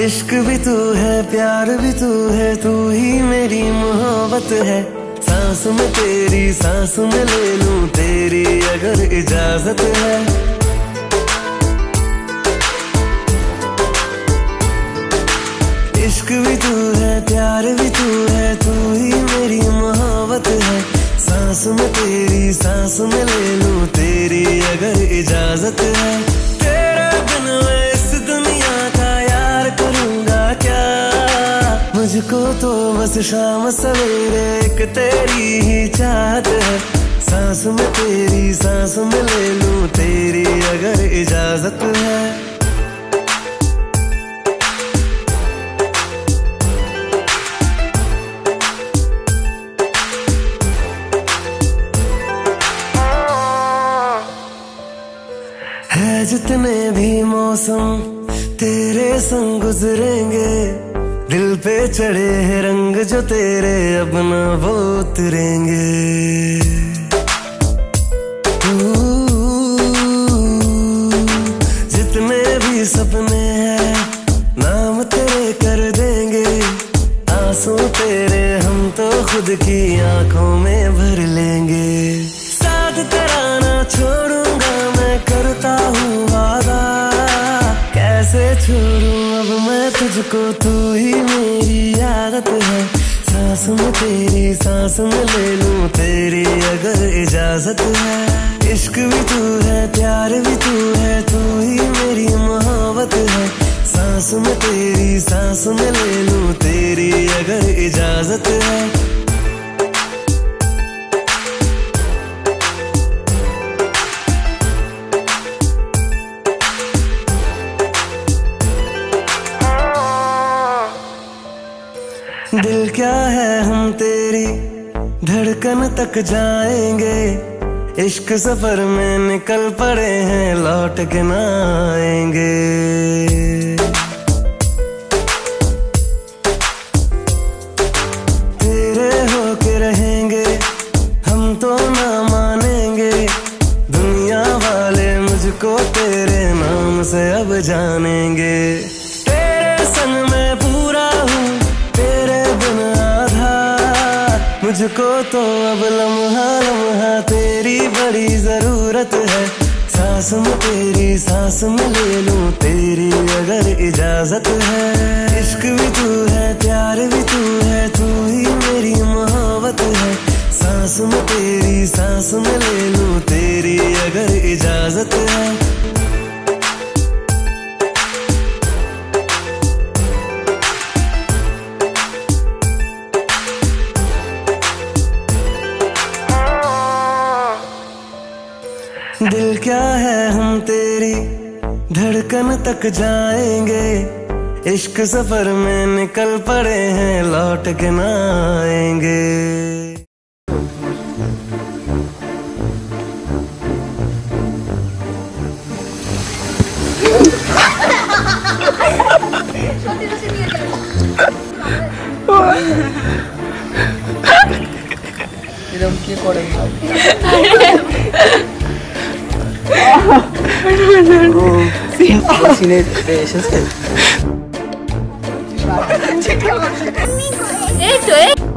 इश्क भी तू है, प्यार भी तू है, तू ही मेरी मोहब्बत है। सांस में तेरी सांस में ले लूं तेरी अगर इजाजत है। इश्क भी तू है, प्यार भी तू है, तू ही मेरी मोहब्बत है। सांस में तेरी सांस में ले लूं तेरी अगर इजाजत है। तेरे बिन मैं इस दुनिया का यार करूंगा क्या। मुझको तो बस शाम सवेरे एक तेरी ही चाहत है। सांस में तेरी सांस में ले लूं तेरी अगर इजाजत है। है जितने भी मौसम तेरे संग गुजरेंगे, दिल पे चढ़े हैं रंग जो तेरे अब न वो उतरेंगे। जितने भी सपने हैं नाम तेरे कर देंगे। आंसू तेरे हम तो खुद की आंखों में भर लेंगे। साथ तेरा ना छोड़ूंगा मैं करता हूँ वादा। कैसे छोड़ूं अब मैं तुझको, तू ही मेरी आदत है। सांस में तेरी सांस में ले लूं तेरी अगर इजाजत है। इश्क भी तू है, प्यार भी तू है, तू ही मेरी मोहब्बत है। सांस में तेरी सांस में ले लूं तेरी अगर इजाजत है। दिल क्या है हम तेरी धड़कन तक जाएंगे। इश्क सफर में निकल पड़े हैं लौट के ना आएंगे। तेरे होके रहेंगे हम तो ना मानेंगे। दुनिया वाले मुझको तेरे नाम से अब जानेंगे। तेरे संग मैं पूरा हूँ तेरे बिन आधा। मुझको तो अब लम्हा लम्हा तेरी बड़ी जरूरत है। सांस में तेरी सांस में ले लूं तेरी अगर इजाजत है। इश्क भी तू है, प्यार भी तू है, तू ही मेरी मोहब्बत है। सांस में तेरी सांस में ले लूं तेरी अगर इजाजत है। दिल क्या है हम तेरी धड़कन तक जाएंगे। इश्क सफर में निकल पड़े हैं लौट के ना आएंगे। 이렇게 거리가 Sine patience.